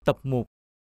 Tập 1.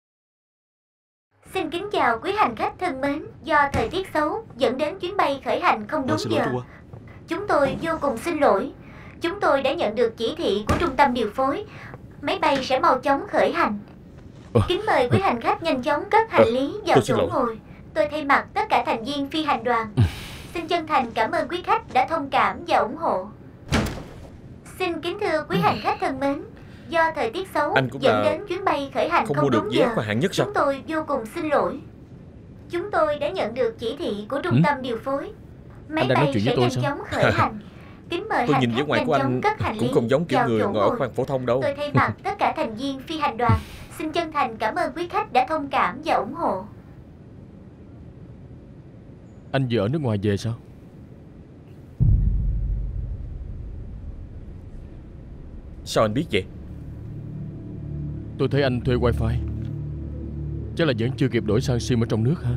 Xin kính chào quý hành khách thân mến. Do thời tiết xấu dẫn đến chuyến bay khởi hành không đúng giờ. Chúng tôi vô cùng xin lỗi. Chúng tôi đã nhận được chỉ thị của trung tâm điều phối. Máy bay sẽ mau chóng khởi hành. Kính mời quý hành khách nhanh chóng cất hành lý vào chỗ ngồi. Tôi thay mặt tất cả thành viên phi hành đoàn xin chân thành cảm ơn quý khách đã thông cảm và ủng hộ. Xin kính thưa quý hành khách thân mến, do thời tiết xấu dẫn đến chuyến bay khởi hành không đúng giờ, chúng tôi vô cùng xin lỗi. Chúng tôi đã nhận được chỉ thị của trung tâm điều phối. Máy bay sẽ nhanh chóng khởi hành. Kính mời hành khách nhanh chóng cất hành lý cũng không giống kiểu vào người chỗ ngồi ở ngồi. khoang phổ thông đâu. Tôi thay mặt tất cả thành viên phi hành đoàn xin chân thành cảm ơn quý khách đã thông cảm và ủng hộ. Anh vừa ở nước ngoài về sao? Sao anh biết vậy? Tôi thấy anh thuê wifi. Chắc là vẫn chưa kịp đổi sang sim ở trong nước hả?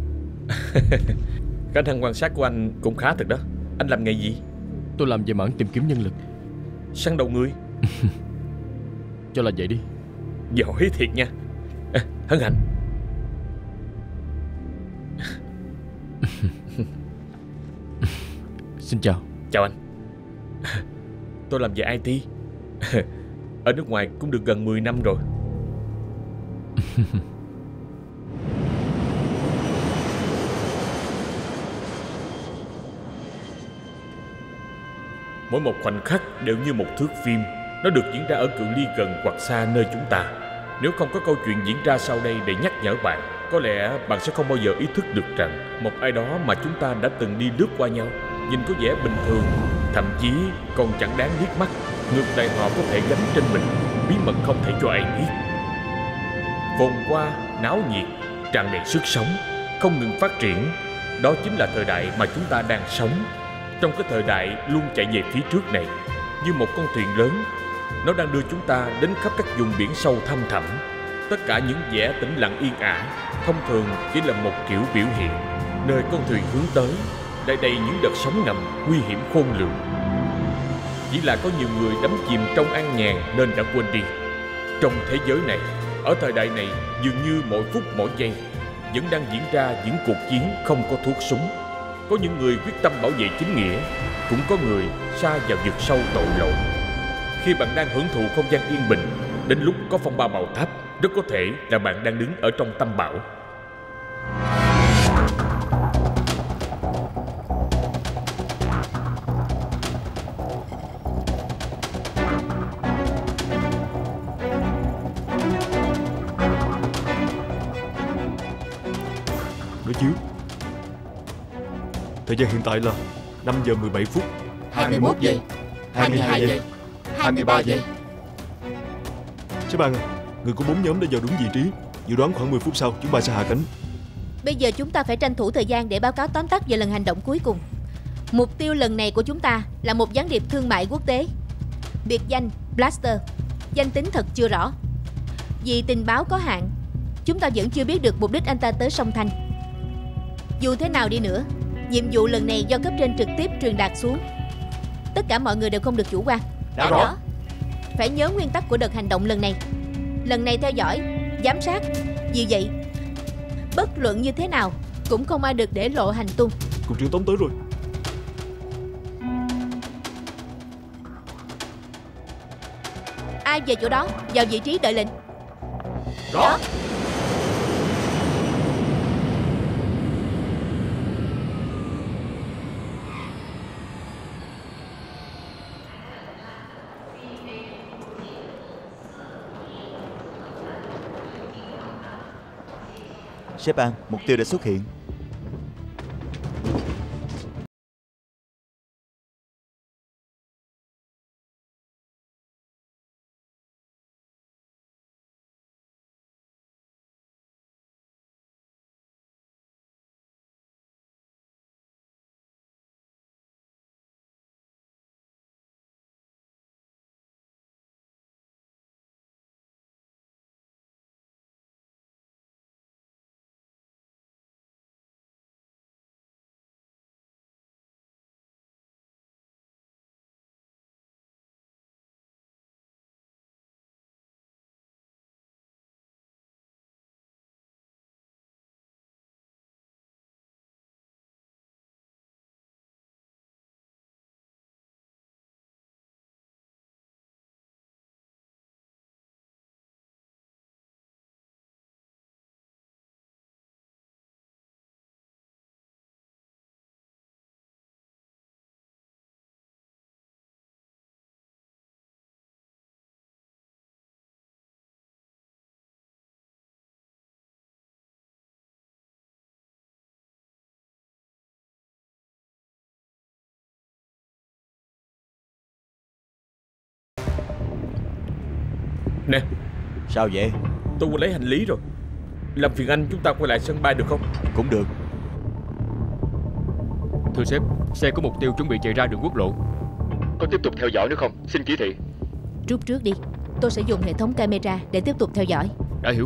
Khả năng quan sát của anh cũng khá thật đó. Anh làm nghề gì? Tôi làm về mảng tìm kiếm nhân lực. Săn đầu người? Cho là vậy đi. Giỏi thiệt nha. Hân hạnh. Xin chào. Chào anh. Tôi làm về IT. Ở nước ngoài cũng được gần 10 năm rồi. Mỗi một khoảnh khắc đều như một thước phim. Nó được diễn ra ở cự ly gần hoặc xa nơi chúng ta. Nếu không có câu chuyện diễn ra sau đây để nhắc nhở bạn, có lẽ bạn sẽ không bao giờ ý thức được rằng một ai đó mà chúng ta đã từng đi lướt qua nhau, nhìn có vẻ bình thường, thậm chí còn chẳng đáng liếc mắt, ngược lại họ có thể gánh trên mình bí mật không thể cho ai biết. Phồn hoa, náo nhiệt, tràn đầy sức sống, không ngừng phát triển. Đó chính là thời đại mà chúng ta đang sống. Trong cái thời đại luôn chạy về phía trước này, như một con thuyền lớn, nó đang đưa chúng ta đến khắp các vùng biển sâu thăm thẳm. Tất cả những vẻ tĩnh lặng yên ả thông thường chỉ là một kiểu biểu hiện. Nơi con thuyền hướng tới lại đầy những đợt sóng ngầm nguy hiểm khôn lường. Chỉ là có nhiều người đắm chìm trong an nhàn nên đã quên đi. Trong thế giới này, ở thời đại này, dường như mỗi phút mỗi giây vẫn đang diễn ra những cuộc chiến không có thuốc súng. Có những người quyết tâm bảo vệ chính nghĩa, cũng có người sa vào vực sâu tội lỗi. Khi bạn đang hưởng thụ không gian yên bình, đến lúc có phong ba bão táp, rất có thể là bạn đang đứng ở trong tâm bão. Đối chiếu. Thời gian hiện tại là 5 giờ 17 phút 21 giây 22 giây 23 giây. Sếp An à, người của 4 nhóm đã vào đúng vị trí. Dự đoán khoảng 10 phút sau chúng ta sẽ hạ cánh. Bây giờ chúng ta phải tranh thủ thời gian để báo cáo tóm tắt về lần hành động cuối cùng. Mục tiêu lần này của chúng ta là một gián điệp thương mại quốc tế. Biệt danh Blaster. Danh tính thật chưa rõ. Vì tình báo có hạn, chúng ta vẫn chưa biết được mục đích anh ta tới sông Thanh. Dù thế nào đi nữa, nhiệm vụ lần này do cấp trên trực tiếp truyền đạt xuống. Tất cả mọi người đều không được chủ quan. Đã rõ. Phải nhớ nguyên tắc của đợt hành động lần này. Lần này theo dõi, giám sát. Vì vậy, bất luận như thế nào cũng không ai được để lộ hành tung. Cục trưởng Tống tới rồi. Ai về chỗ đó, vào vị trí đợi lệnh. Rõ. Sếp An, mục tiêu đã xuất hiện. Nè, Sao vậy? tôi quên lấy hành lý rồi. Làm phiền anh chúng ta quay lại sân bay được không? Cũng được. Thưa sếp, xe có mục tiêu chuẩn bị chạy ra đường quốc lộ. Có tiếp tục theo dõi nữa không? Xin chỉ thị. Rút trước đi. Tôi sẽ dùng hệ thống camera để tiếp tục theo dõi. Đã hiểu.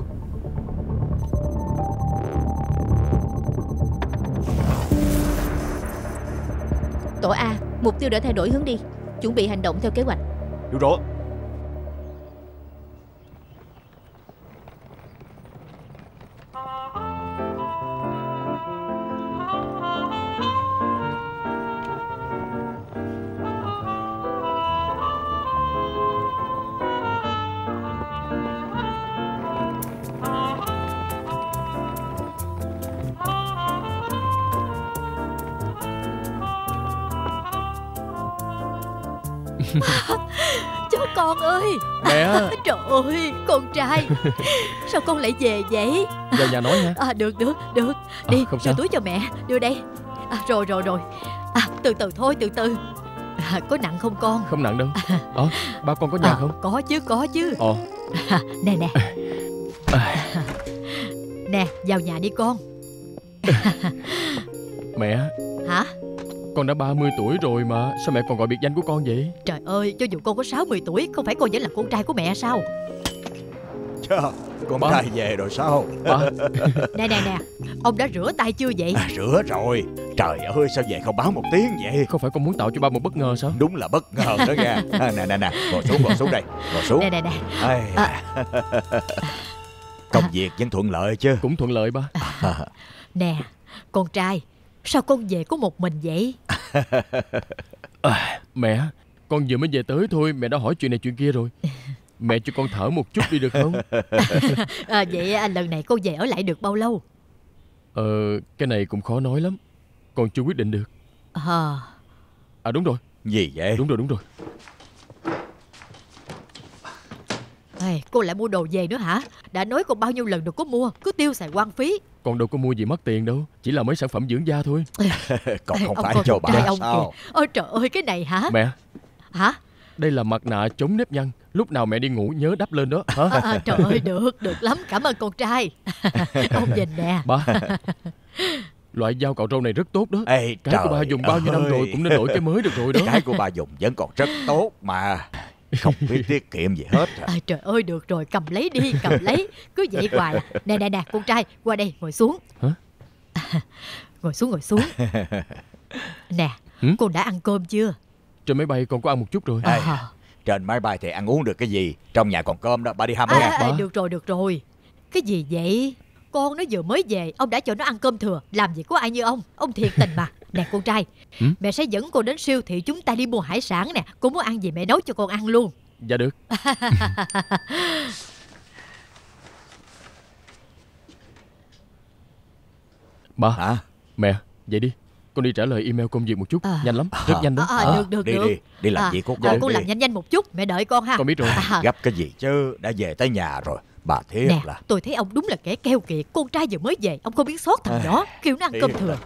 Tổ A, mục tiêu đã thay đổi hướng đi. Chuẩn bị hành động theo kế hoạch. Hiểu rõ. Chó con ơi. Mẹ. Trời ơi, con trai. Sao con lại về vậy? Vào nhà nói nha. Được. Đi, không đưa sao. túi cho mẹ. Đưa đây. Rồi. Từ từ thôi, từ từ. Có nặng không con? Không nặng đâu. Ba con có nhà không? Có chứ. Nè. Nè, vào nhà đi con. Mẹ. Hả? Con đã 30 tuổi rồi mà. Sao mẹ còn gọi biệt danh của con vậy? Trời ơi, cho dù con có 60 tuổi, không phải con vẫn là con trai của mẹ sao? Chà, con Ba. trai về rồi sao? Ba. Nè, ông đã rửa tay chưa vậy? Rửa rồi. Trời ơi, sao về không báo một tiếng vậy? Không phải con muốn tạo cho ba một bất ngờ sao? Đúng là bất ngờ đó nha. Nè, ngồi xuống đây. Ngồi xuống. Nè. Ai... Công việc vẫn thuận lợi chứ? Cũng thuận lợi ba. Nè, con trai, sao con về có một mình vậy? Mẹ, con vừa mới về tới thôi. Mẹ đã hỏi chuyện này chuyện kia rồi. Mẹ cho con thở một chút đi được không? Vậy lần này con về ở lại được bao lâu? Cái này cũng khó nói lắm. Con chưa quyết định được. Đúng rồi. Gì vậy? Đúng rồi. Cô lại mua đồ về nữa hả? Đã nói con bao nhiêu lần đừng có mua, cứ tiêu xài hoang phí. Con đâu có mua gì mất tiền đâu. Chỉ là mấy sản phẩm dưỡng da thôi. Còn không Ông phải coi cho con trai bà ông sao? kìa. Ôi trời ơi, cái này hả? Mẹ, Hả? đây là mặt nạ chống nếp nhăn. Lúc nào mẹ đi ngủ nhớ đắp lên đó. Hả? Trời ơi, được lắm, cảm ơn con trai. Ông nhìn nè. Ba, loại dao cạo râu này rất tốt đó. Ê, Cái của ba dùng bao nhiêu năm rồi cũng nên đổi cái mới được rồi đó. Cái của bà dùng vẫn còn rất tốt mà. Không biết tiết kiệm gì hết. Trời ơi, được rồi, cầm lấy đi, cầm lấy. Cứ vậy hoài. Nè, con trai, qua đây, ngồi xuống. Hả? Ngồi xuống. Nè, con đã ăn cơm chưa? Trên máy bay con có ăn một chút rồi. Trên máy bay thì ăn uống được cái gì? Trong nhà còn cơm đó, bà đi hâm nha. Được rồi. Cái gì vậy? Con nó vừa mới về, ông đã cho nó ăn cơm thừa. Làm gì có ai như ông thiệt tình mà. Nè con trai, mẹ sẽ dẫn con đến siêu thị chúng ta đi mua hải sản nè. Con muốn ăn gì mẹ nấu cho con ăn luôn. Dạ được. Ba. Hả? Mẹ, vậy đi. Con đi trả lời email công việc một chút. Nhanh lắm, rất nhanh đó. Được. Đi làm việc của con. Con làm nhanh một chút, mẹ đợi con ha. Con biết rồi. Gấp cái gì chứ, đã về tới nhà rồi. Bà thiệt nè, là. tôi thấy ông đúng là kẻ keo kiệt. Con trai vừa mới về, ông không biết sót thằng đó, kêu nó ăn cơm thừa.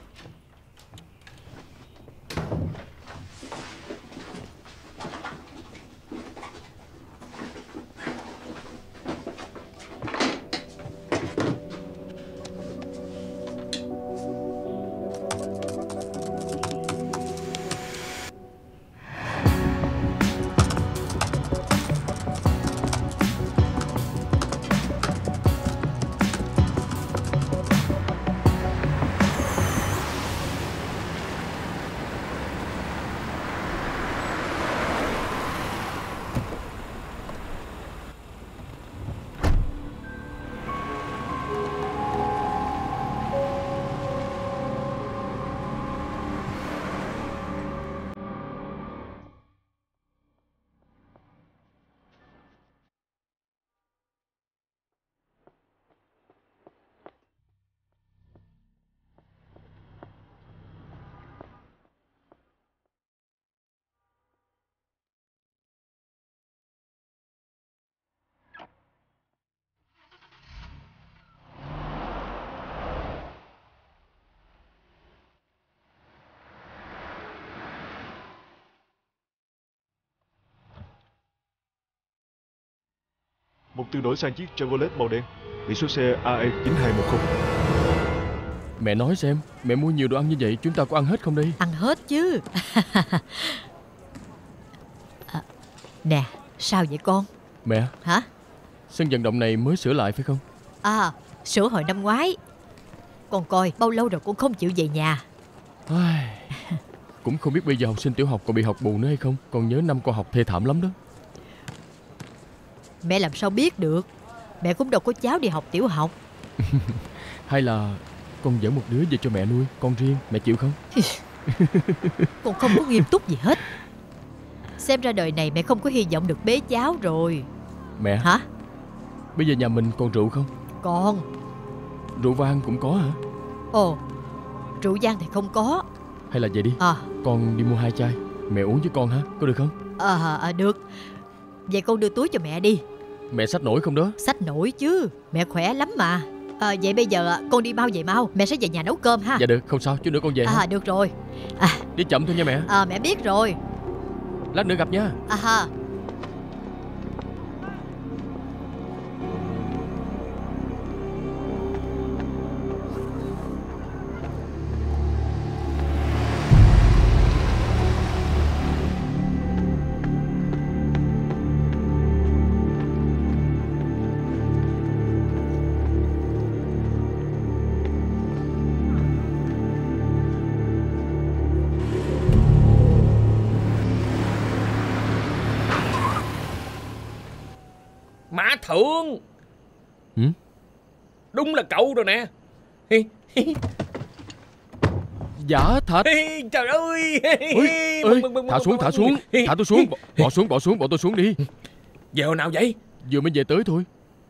Mục tiêu đổi sang chiếc Chevrolet màu đen, biển số xe AE9210. Mẹ nói xem, mẹ mua nhiều đồ ăn như vậy chúng ta có ăn hết không đây? Ăn hết chứ. Nè, sao vậy con? Mẹ. Hả? Sân vận động này mới sửa lại phải không? Sửa hồi năm ngoái. Con coi bao lâu rồi con không chịu về nhà. Cũng không biết bây giờ học sinh tiểu học còn bị học bù nữa hay không. Con nhớ năm con học thê thảm lắm đó. Mẹ làm sao biết được. Mẹ cũng đâu có cháu đi học tiểu học. Hay là con dẫn một đứa về cho mẹ nuôi, con riêng, mẹ chịu không? Con không có nghiêm túc gì hết. Xem ra đời này mẹ không có hy vọng được bế cháu rồi. Mẹ. Hả? Bây giờ nhà mình còn rượu không? Còn. Rượu vang cũng có hả? Ồ, rượu vang thì không có. Hay là vậy đi, con đi mua 2 chai, mẹ uống với con hả, có được không? Được. Vậy con đưa túi cho mẹ đi. Mẹ xách nổi không đó? Xách nổi chứ, mẹ khỏe lắm mà. Vậy bây giờ con đi mau về mau. Mẹ sẽ về nhà nấu cơm ha. Dạ được, không sao, chút nữa con về ha. Được rồi. Đi chậm thôi nha mẹ. Mẹ biết rồi. Lát nữa gặp nha. Mã Thượng. Đúng là cậu rồi nè. Giả thật. Trời ơi. Thả xuống. Thả tôi xuống. Bỏ tôi xuống đi. Giờ hồi nào vậy? Vừa mới về tới thôi.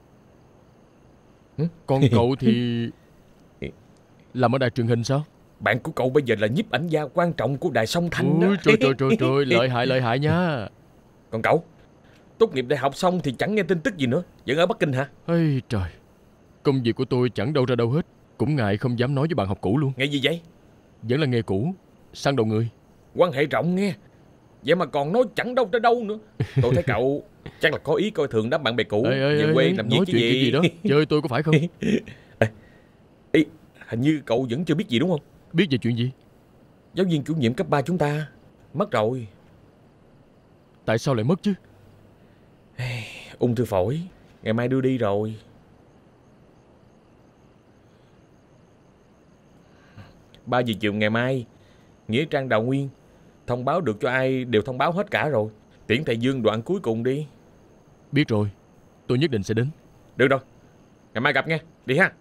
Còn cậu thì làm ở đài truyền hình sao? Bạn của cậu bây giờ là nhiếp ảnh gia quan trọng của đài Song Thanh đó. Trời, lợi hại nha. Còn cậu, tốt nghiệp đại học xong thì chẳng nghe tin tức gì nữa, vẫn ở Bắc Kinh hả? Ây trời, công việc của tôi chẳng đâu ra đâu hết. Cũng ngại không dám nói với bạn học cũ luôn. Nghe gì vậy? Vẫn là nghề cũ, săn đầu người. Quan hệ rộng nghe. Vậy mà còn nói chẳng đâu ra đâu nữa. Tôi thấy cậu chắc là có ý coi thường đám bạn bè cũ. Về quê làm việc nói cái gì? Cái gì đó, chơi tôi có phải không? Hình như cậu vẫn chưa biết gì đúng không? Biết về chuyện gì? Giáo viên chủ nhiệm cấp 3 chúng ta mất rồi. Tại sao lại mất chứ? Ung thư phổi, ngày mai đưa đi rồi. 3 giờ chiều ngày mai, nghĩa trang Đào Nguyên. Thông báo được cho ai đều thông báo hết cả rồi. Tiễn thầy Dương đoạn cuối cùng đi. Biết rồi, tôi nhất định sẽ đến. Được rồi, ngày mai gặp nghe. Đi ha.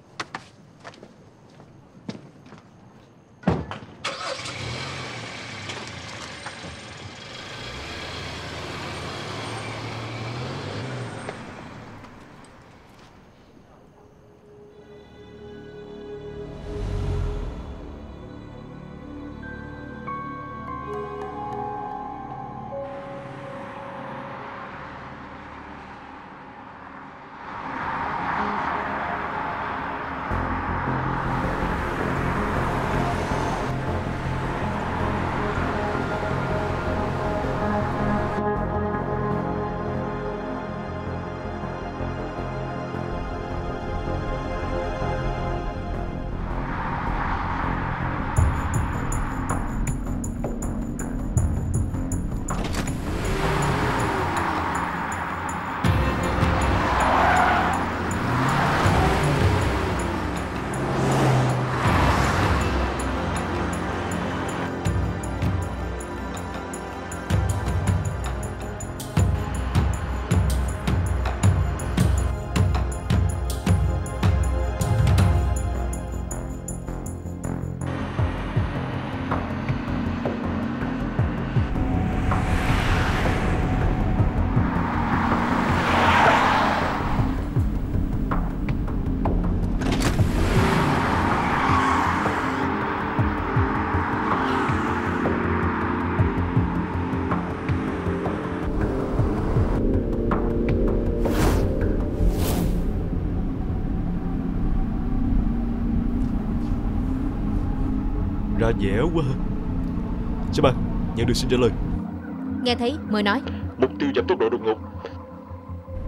Ra vẻ quá. Số 3, nhận được xin trả lời. Nghe thấy, mời nói. Mục tiêu giảm tốc độ đột ngột.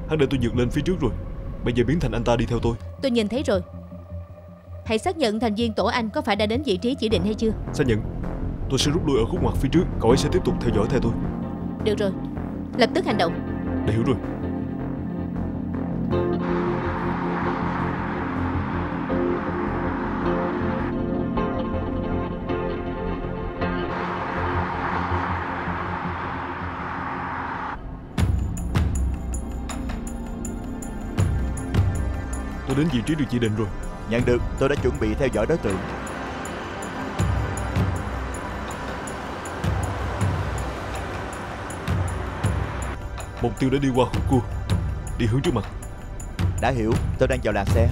Hắn để tôi vượt lên phía trước rồi. Bây giờ biến thành anh ta đi theo tôi. Tôi nhìn thấy rồi. Hãy xác nhận thành viên tổ anh có phải đã đến vị trí chỉ định hay chưa. Xác nhận. Tôi sẽ rút lui ở khúc ngoặt phía trước. Cậu ấy sẽ tiếp tục theo dõi theo tôi. Được rồi, lập tức hành động. Đã hiểu rồi. Tôi đến vị trí được chỉ định rồi. Nhận được, tôi đã chuẩn bị theo dõi đối tượng. Mục tiêu đã đi qua khúc cua, đi hướng trước mặt. Đã hiểu, tôi đang vào làn xe.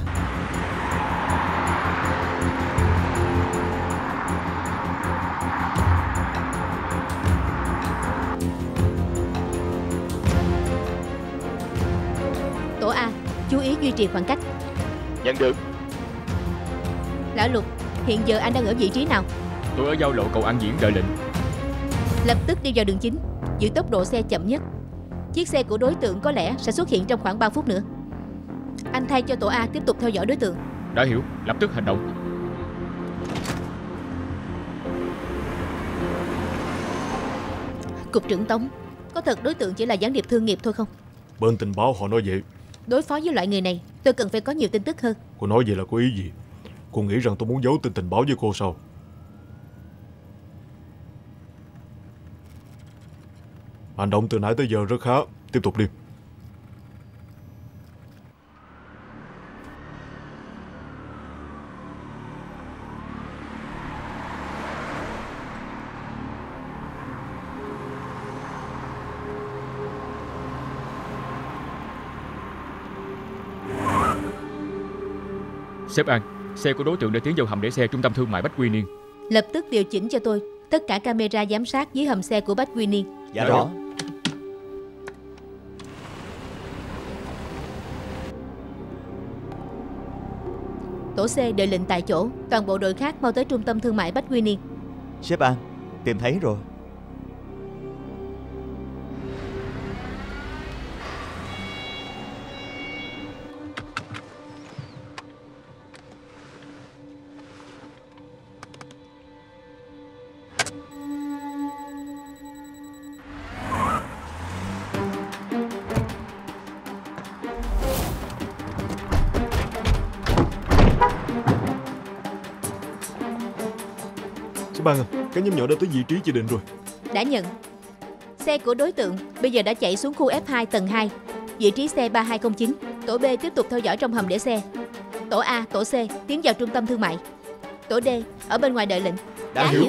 Tổ A, chú ý duy trì khoảng cách. Nhận được. Lão Lục, hiện giờ anh đang ở vị trí nào? Tôi ở giao lộ cầu An Diễn đợi lệnh. Lập tức đi vào đường chính, giữ tốc độ xe chậm nhất. Chiếc xe của đối tượng có lẽ sẽ xuất hiện trong khoảng 3 phút nữa. Anh thay cho tổ A tiếp tục theo dõi đối tượng. Đã hiểu, lập tức hành động. Cục trưởng Tống, có thật đối tượng chỉ là gián điệp thương nghiệp thôi không? Bên tình báo họ nói vậy. Đối phó với loại người này, tôi cần phải có nhiều tin tức hơn. Cô nói vậy là có ý gì? Cô nghĩ rằng tôi muốn giấu tin tình báo với cô sao? Hành động từ nãy tới giờ rất khá. Tiếp tục đi. Sếp An, xe của đối tượng đã tiến vào hầm để xe trung tâm thương mại Bách Quy Niên. Lập tức điều chỉnh cho tôi tất cả camera giám sát dưới hầm xe của Bách Quy Niên. Dạ rõ. Tổ C đợi lệnh tại chỗ. Toàn bộ đội khác mau tới trung tâm thương mại Bách Quy Niên. Sếp An, tìm thấy rồi. Sếp Ban à, cái nhóm nhỏ đã tới vị trí chỉ định rồi. Đã nhận. Xe của đối tượng bây giờ đã chạy xuống khu F2 tầng 2, vị trí xe 3209. Tổ B tiếp tục theo dõi trong hầm để xe. Tổ A, tổ C tiến vào trung tâm thương mại. Tổ D ở bên ngoài đợi lệnh. Đã hiểu.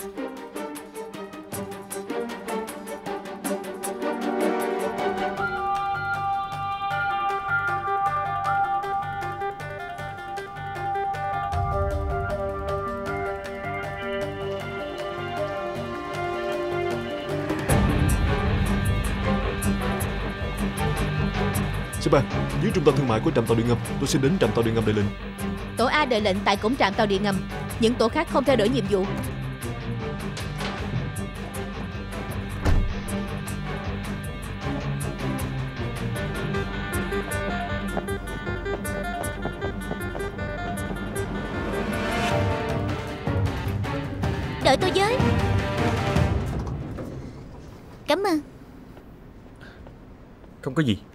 Sếp Ban, dưới trung tâm thương mại có trạm tàu điện ngầm. Tôi xin đến trạm tàu điện ngầm đợi lệnh. Tổ A đợi lệnh tại cổng trạm tàu điện ngầm. Những tổ khác không thay đổi nhiệm vụ. Đợi tôi với. Cảm ơn. Không có gì.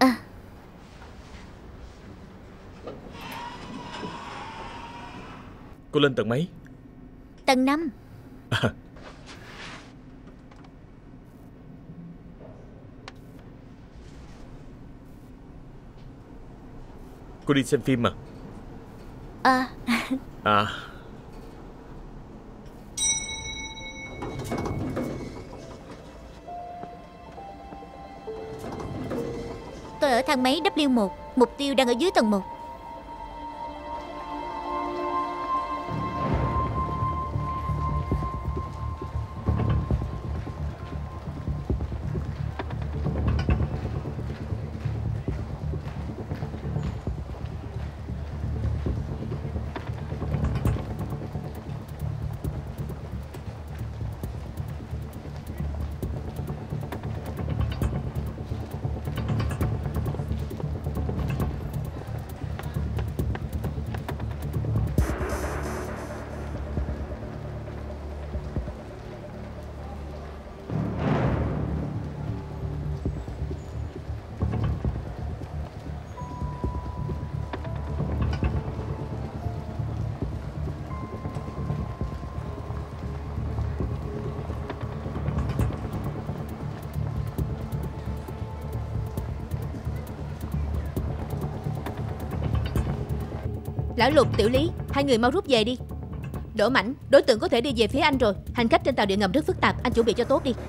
Cô lên tầng mấy? Tầng 5. Cô đi xem phim à? À. Tôi ở thang máy W1. Mục tiêu đang ở dưới tầng 1. Lão Lục, Tiểu Lý, hai người mau rút về đi. Đỗ Mãnh, đối tượng có thể đi về phía anh rồi. Hành khách trên tàu điện ngầm rất phức tạp, anh chuẩn bị cho tốt đi.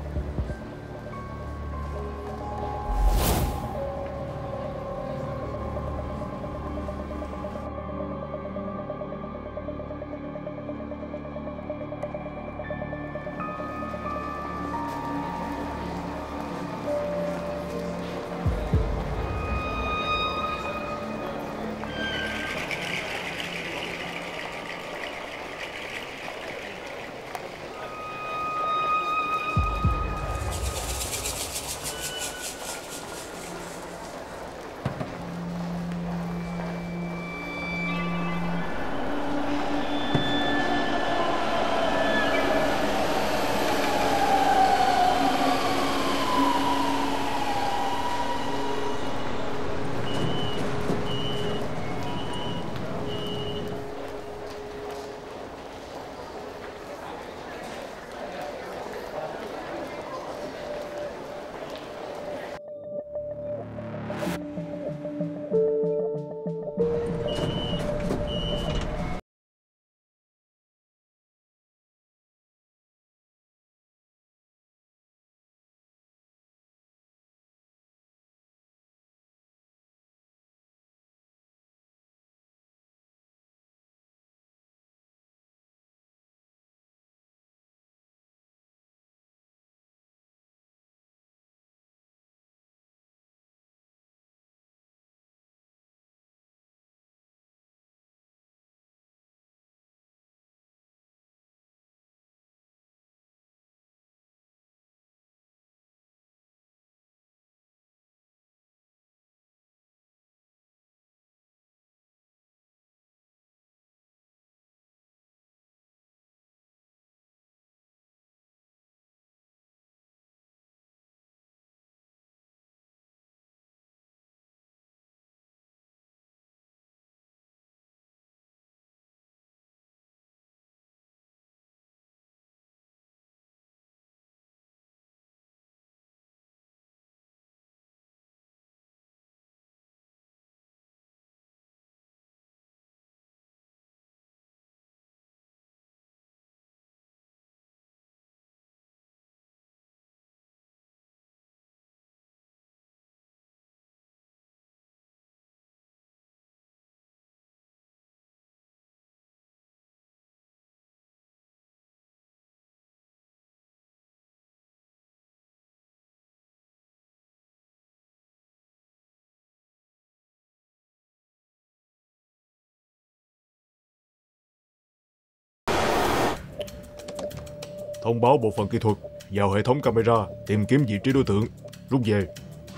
Thông báo bộ phận kỹ thuật vào hệ thống camera tìm kiếm vị trí đối tượng. Rút về.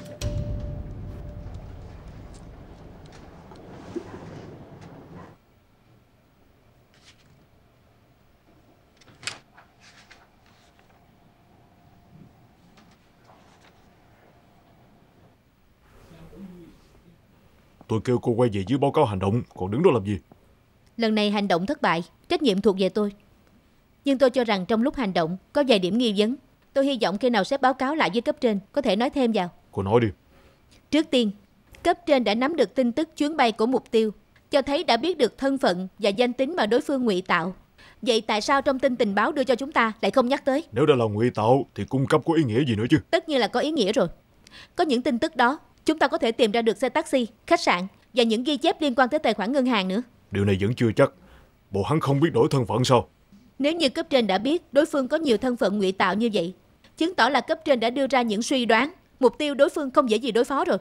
Tôi kêu cô quay về dưới báo cáo hành động, còn đứng đó làm gì? Lần này hành động thất bại, trách nhiệm thuộc về tôi. Nhưng tôi cho rằng trong lúc hành động có vài điểm nghi vấn. Tôi hy vọng khi nào sếp báo cáo lại với cấp trên có thể nói thêm vào. Cô nói đi. Trước tiên, cấp trên đã nắm được tin tức chuyến bay của mục tiêu, cho thấy đã biết được thân phận và danh tính mà đối phương ngụy tạo. Vậy tại sao trong tin tình báo đưa cho chúng ta lại không nhắc tới? Nếu đã là ngụy tạo thì cung cấp có ý nghĩa gì nữa chứ? Tất nhiên là có ý nghĩa rồi. Có những tin tức đó, chúng ta có thể tìm ra được xe taxi, khách sạn và những ghi chép liên quan tới tài khoản ngân hàng nữa. Điều này vẫn chưa chắc. Bộ hắn không biết đổi thân phận sao? Nếu như cấp trên đã biết đối phương có nhiều thân phận ngụy tạo như vậy, chứng tỏ là cấp trên đã đưa ra những suy đoán. Mục tiêu đối phương không dễ gì đối phó rồi.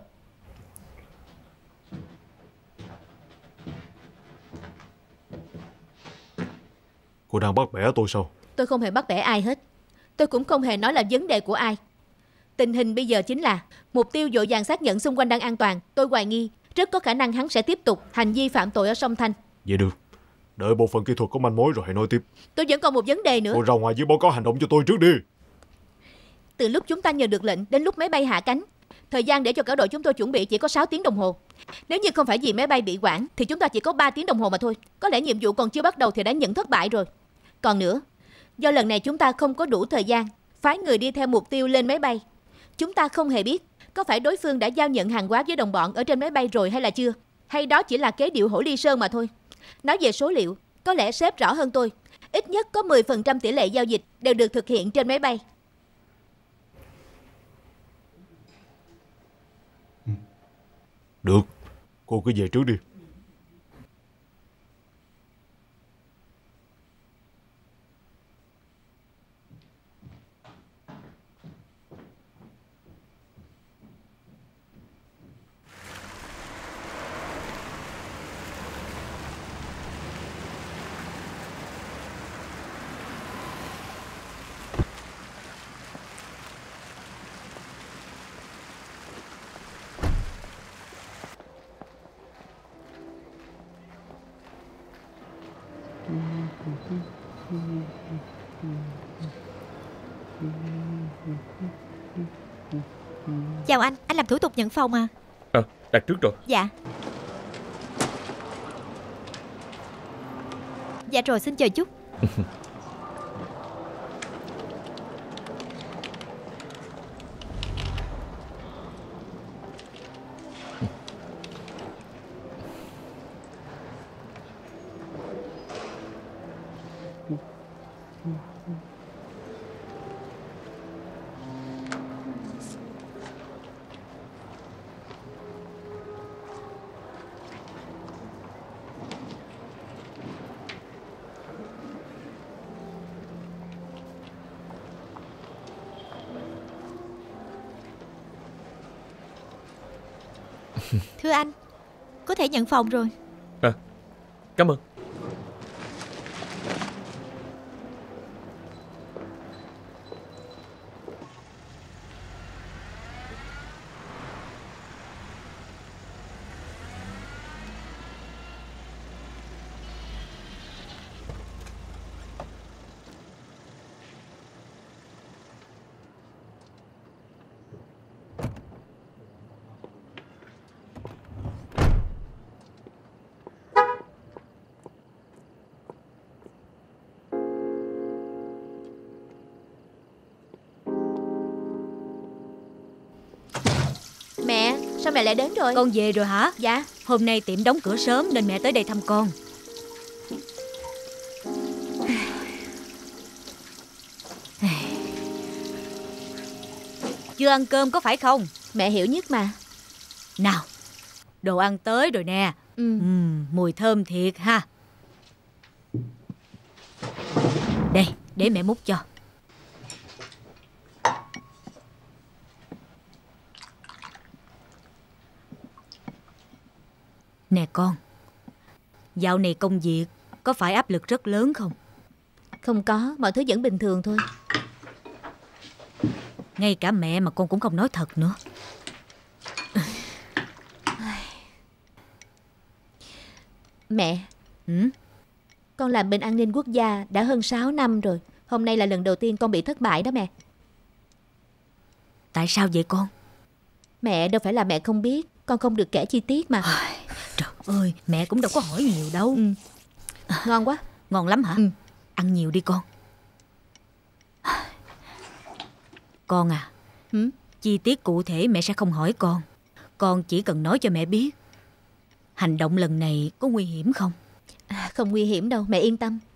Cô đang bắt bẻ tôi sao? Tôi không hề bắt bẻ ai hết. Tôi cũng không hề nói là vấn đề của ai. Tình hình bây giờ chính là mục tiêu vội vàng xác nhận xung quanh đang an toàn. Tôi hoài nghi rất có khả năng hắn sẽ tiếp tục hành vi phạm tội ở sông Thanh. Vậy được. Đợi bộ phận kỹ thuật có manh mối rồi hãy nói tiếp. Tôi vẫn còn một vấn đề nữa. Cô ra ngoài với báo cáo hành động cho tôi trước đi. Từ lúc chúng ta nhận được lệnh đến lúc máy bay hạ cánh, thời gian để cho cả đội chúng tôi chuẩn bị chỉ có 6 tiếng đồng hồ. Nếu như không phải vì máy bay bị hoãn thì chúng ta chỉ có 3 tiếng đồng hồ mà thôi. Có lẽ nhiệm vụ còn chưa bắt đầu thì đã nhận thất bại rồi. Còn nữa, do lần này chúng ta không có đủ thời gian phái người đi theo mục tiêu lên máy bay. Chúng ta không hề biết có phải đối phương đã giao nhận hàng hóa với đồng bọn ở trên máy bay rồi hay là chưa. Hay đó chỉ là kế điệu hổ ly sơn mà thôi? Nói về số liệu, có lẽ sếp rõ hơn tôi. Ít nhất có 10% tỷ lệ giao dịch đều được thực hiện trên máy bay. Được, cô cứ về trước đi. Chào anh làm thủ tục nhận phòng à? Đặt trước rồi. Dạ. Dạ rồi, xin chờ chút. Thưa anh, có thể nhận phòng rồi. Cảm ơn. Mẹ, sao mẹ lại đến rồi? Con về rồi hả? Dạ. Hôm nay tiệm đóng cửa sớm nên mẹ tới đây thăm con. Chưa ăn cơm có phải không? Mẹ hiểu nhất mà. Nào, đồ ăn tới rồi nè. Mùi thơm thiệt ha. Đây, để mẹ múc cho. Nè con, dạo này công việc có phải áp lực rất lớn không? Không có, mọi thứ vẫn bình thường thôi. Ngay cả mẹ mà con cũng không nói thật nữa. Mẹ, con làm bên an ninh quốc gia đã hơn 6 năm rồi. Hôm nay là lần đầu tiên con bị thất bại đó mẹ. Tại sao vậy con? Mẹ đâu phải là mẹ không biết. Con không được kể chi tiết mà. Trời ơi, mẹ cũng đâu có hỏi nhiều đâu. Ngon quá. Ngon lắm hả? Ăn nhiều đi con. Con à, chi tiết cụ thể mẹ sẽ không hỏi con. Con chỉ cần nói cho mẹ biết hành động lần này có nguy hiểm không? Không nguy hiểm đâu, mẹ yên tâm.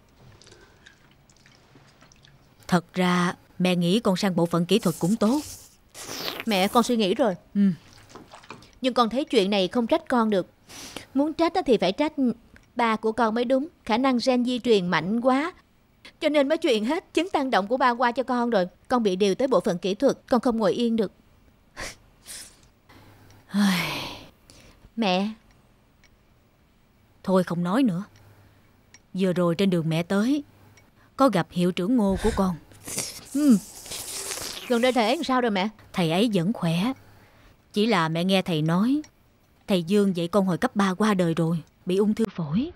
Thật ra mẹ nghĩ con sang bộ phận kỹ thuật cũng tốt. Mẹ, con suy nghĩ rồi. Nhưng con thấy chuyện này không trách con được. Muốn trách thì phải trách ba của con mới đúng. Khả năng gen di truyền mạnh quá, cho nên mới truyền hết chứng tăng động của ba qua cho con rồi. Con bị điều tới bộ phận kỹ thuật, con không ngồi yên được. Mẹ. Thôi không nói nữa. Vừa rồi trên đường mẹ tới, có gặp hiệu trưởng Ngô của con. Gần đây thầy ấy làm sao rồi mẹ? Thầy ấy vẫn khỏe. Chỉ là mẹ nghe thầy nói thầy Dương dạy con hồi cấp 3 qua đời rồi, bị ung thư phổi.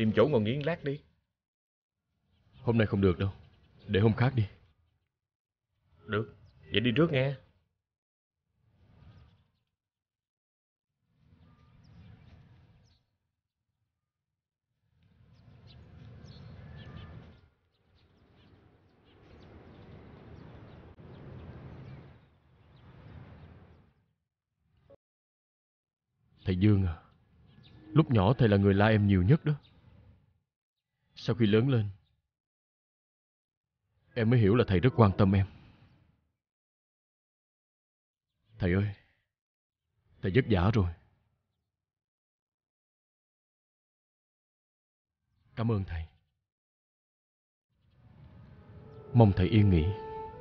Tìm chỗ ngồi nghỉ lát đi. Hôm nay không được đâu, để hôm khác đi. Được, vậy đi trước nghe. Thầy Dương à, lúc nhỏ thầy là người la em nhiều nhất đó. Sau khi lớn lên, em mới hiểu là thầy rất quan tâm em. Thầy ơi, thầy vất vả rồi. Cảm ơn thầy. Mong thầy yên nghỉ.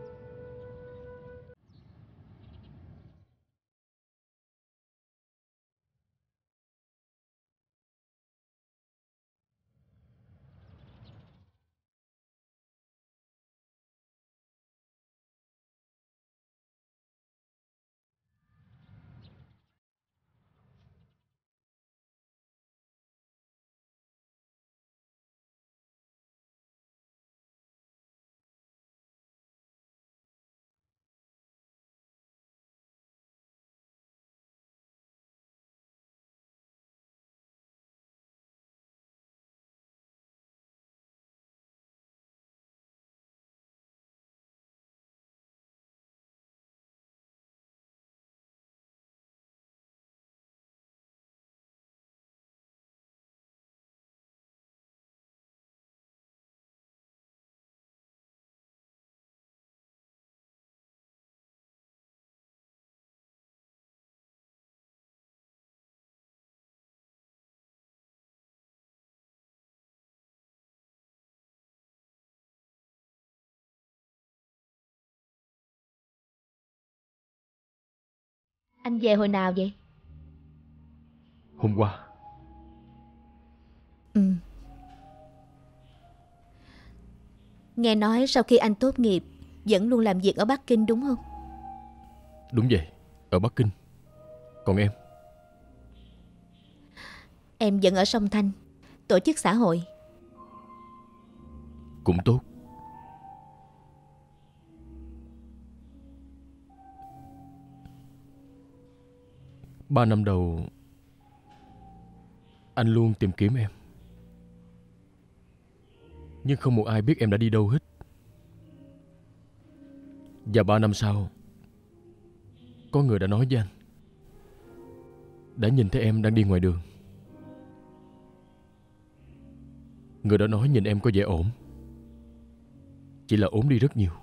Anh về hồi nào vậy? Hôm qua. Nghe nói sau khi anh tốt nghiệp vẫn luôn làm việc ở Bắc Kinh đúng không? Đúng vậy, ở Bắc Kinh. Còn em? Em vẫn ở Song Thanh, tổ chức xã hội. Cũng tốt. Ba năm đầu anh luôn tìm kiếm em, nhưng không một ai biết em đã đi đâu hết. Và 3 năm sau, có người đã nói với anh, đã nhìn thấy em đang đi ngoài đường. Người đó nói nhìn em có vẻ ổn, chỉ là ốm đi rất nhiều.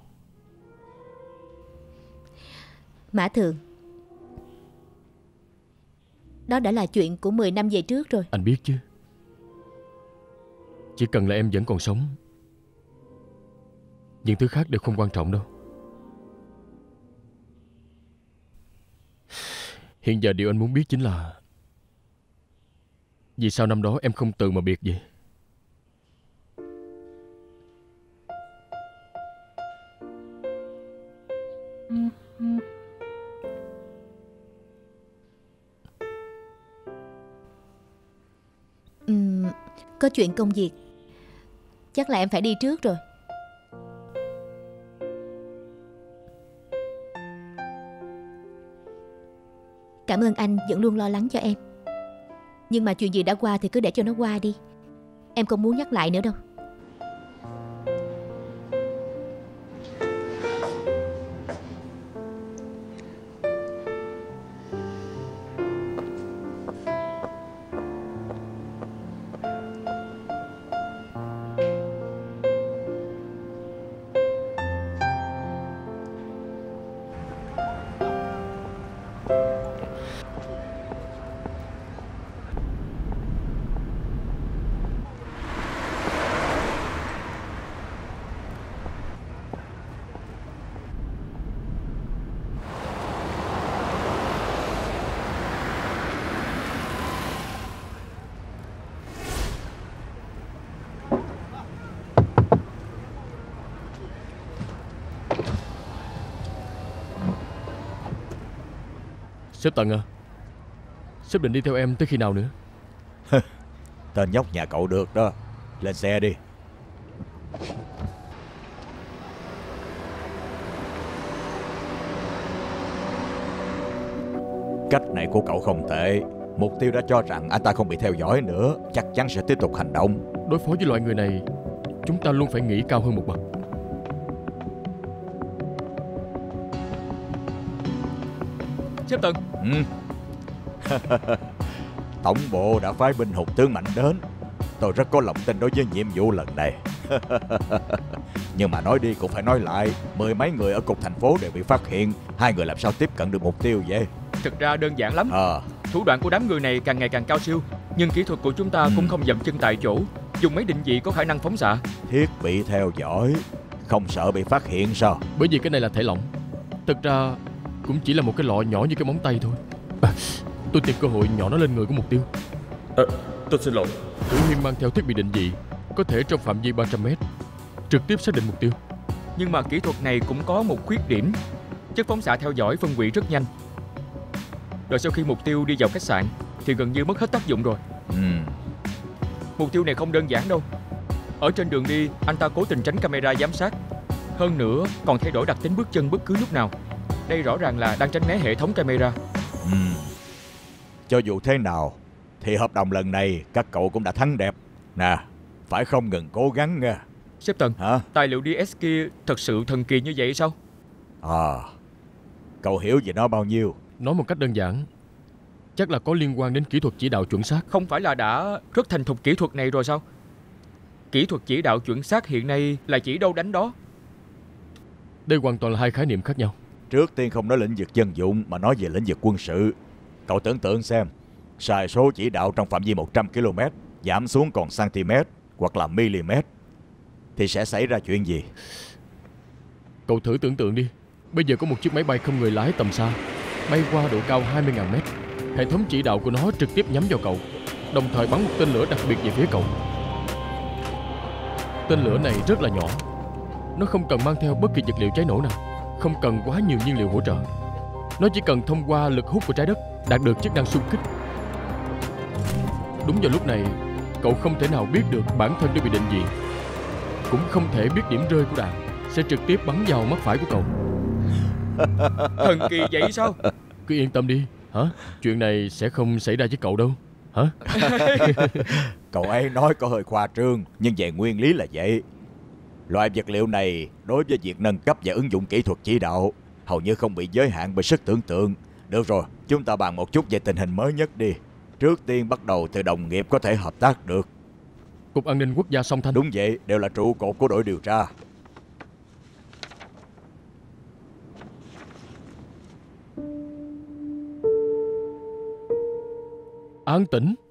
Mã Thường, đó đã là chuyện của 10 năm về trước rồi. Anh biết chứ. Chỉ cần là em vẫn còn sống, những thứ khác đều không quan trọng đâu. Hiện giờ điều anh muốn biết chính là vì sao năm đó em không từ mà biệt vậy? Có chuyện công việc. Chắc là em phải đi trước rồi. Cảm ơn anh vẫn luôn lo lắng cho em. Nhưng mà chuyện gì đã qua thì cứ để cho nó qua đi. Em không muốn nhắc lại nữa đâu. Sếp Tần à, sếp định đi theo em tới khi nào nữa? Tên nhóc nhà cậu được đó. Lên xe đi. Cách này của cậu không tệ. Mục tiêu đã cho rằng anh ta không bị theo dõi nữa, chắc chắn sẽ tiếp tục hành động. Đối phó với loại người này, chúng ta luôn phải nghĩ cao hơn một bậc. Sếp Tần. Tổng bộ đã phái binh hùng tướng mạnh đến. Tôi rất có lòng tin đối với nhiệm vụ lần này. Nhưng mà nói đi cũng phải nói lại, 10 mấy người ở cục thành phố đều bị phát hiện. 2 người làm sao tiếp cận được mục tiêu vậy? Thực ra đơn giản lắm. Thủ đoạn của đám người này càng ngày càng cao siêu, nhưng kỹ thuật của chúng ta cũng không dậm chân tại chỗ. Dùng máy định vị có khả năng phóng xạ. Thiết bị theo dõi, không sợ bị phát hiện sao? Bởi vì cái này là thể lỏng. Thực ra cũng chỉ là một cái lọ nhỏ như cái móng tay thôi. Tôi tìm cơ hội nhỏ nó lên người của mục tiêu. Tôi xin lỗi. Tử Huyên mang theo thiết bị định vị, có thể trong phạm vi 300 mét trực tiếp xác định mục tiêu. Nhưng mà kỹ thuật này cũng có một khuyết điểm. Chất phóng xạ theo dõi phân hủy rất nhanh. Rồi sau khi mục tiêu đi vào khách sạn thì gần như mất hết tác dụng rồi. Mục tiêu này không đơn giản đâu. Ở trên đường đi, anh ta cố tình tránh camera giám sát. Hơn nữa còn thay đổi đặc tính bước chân bất cứ lúc nào. Đây rõ ràng là đang tránh né hệ thống camera. Cho dù thế nào thì hợp đồng lần này các cậu cũng đã thắng đẹp. Nè, phải không ngừng cố gắng nha. Sếp Tần, tài liệu DS kia thật sự thần kỳ như vậy sao? Cậu hiểu về nó bao nhiêu? Nói một cách đơn giản, chắc là có liên quan đến kỹ thuật chỉ đạo chuẩn xác. Không phải là đã rất thành thục kỹ thuật này rồi sao? Kỹ thuật chỉ đạo chuẩn xác hiện nay là chỉ đâu đánh đó. Đây hoàn toàn là hai khái niệm khác nhau. Trước tiên không nói lĩnh vực dân dụng mà nói về lĩnh vực quân sự. Cậu tưởng tượng xem, sai số chỉ đạo trong phạm vi 100 km giảm xuống còn cm hoặc là mm thì sẽ xảy ra chuyện gì? Cậu thử tưởng tượng đi. Bây giờ có một chiếc máy bay không người lái tầm xa bay qua độ cao 20.000 mét. Hệ thống chỉ đạo của nó trực tiếp nhắm vào cậu, đồng thời bắn một tên lửa đặc biệt về phía cậu. Tên lửa này rất là nhỏ. Nó không cần mang theo bất kỳ vật liệu cháy nổ nào, không cần quá nhiều nhiên liệu hỗ trợ. Nó chỉ cần thông qua lực hút của trái đất đạt được chức năng xung kích. Đúng vào lúc này, cậu không thể nào biết được bản thân đã bị định vị, cũng không thể biết điểm rơi của đạn sẽ trực tiếp bắn vào mắt phải của cậu. Thần kỳ vậy sao? Cứ yên tâm đi. Chuyện này sẽ không xảy ra với cậu đâu. Cậu ấy nói có hơi khoa trương, nhưng về nguyên lý là vậy. Loại vật liệu này đối với việc nâng cấp và ứng dụng kỹ thuật chỉ đạo hầu như không bị giới hạn bởi sức tưởng tượng. Được rồi, chúng ta bàn một chút về tình hình mới nhất đi. Trước tiên bắt đầu từ đồng nghiệp có thể hợp tác được. Cục An ninh Quốc gia Song Thanh. Đúng vậy, đều là trụ cột của đội điều tra. An Tĩnh.